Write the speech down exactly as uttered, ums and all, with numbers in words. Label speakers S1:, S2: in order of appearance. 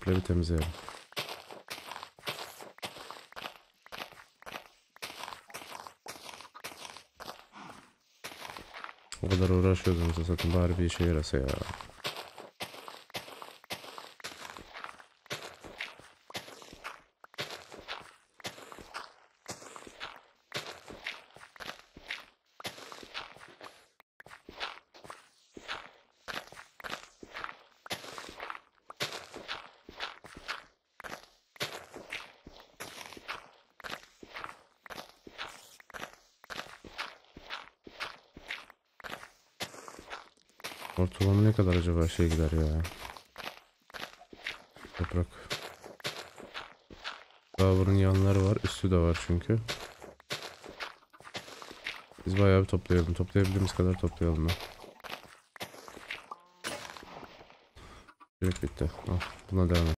S1: komple bir temizleyelim. O kadar uğraşıyordunuz zaten, bari bir işe yarasa ya. Ortalama ne kadar acaba şey gider ya? Toprak. Daha bunun yanları var, üstü de var çünkü. Biz bayağı bir toplayalım. Toplayabildiğimiz kadar toplayalım da. Direkt bitti. Al, buna devam et.